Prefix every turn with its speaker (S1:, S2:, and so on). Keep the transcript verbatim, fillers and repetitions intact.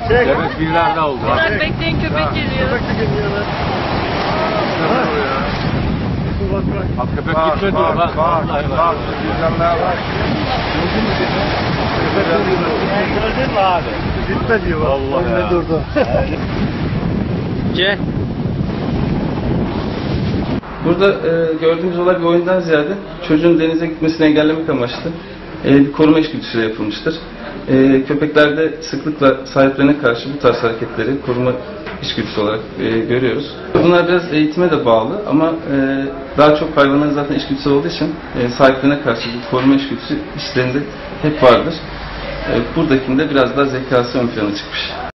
S1: Evet, birlerde oldu.
S2: Biraz bekleyin, köpek geliyor.
S3: Köpek de geliyor lan. Bak bak.
S1: Bak köpek
S3: Bak,
S1: gitmedi
S3: bak,
S1: o. Bak,
S3: bak,
S1: vallahi
S3: bak,
S1: bak.
S3: güzelliğe bak.
S1: Gördün mü abi?
S3: Gitme diyor bak.
S1: Vallahi ya.
S3: Önüne durdu.
S4: Gel. Burada e, gördüğümüz olay bir oyundan ziyade çocuğun denize gitmesini engellemek amaçlı e, bir koruma içgüdüsüyle yapılmıştır. E, köpeklerde sıklıkla sahiplerine karşı bu tarz hareketleri koruma içgüdüsü olarak e, görüyoruz. Bunlar biraz eğitime de bağlı ama e, daha çok hayvanların zaten içgüdüsel olduğu için e, sahiplerine karşı bu koruma içgüdüsü içlerinde hep vardır. E, buradakinde biraz daha zekası ön plana çıkmış.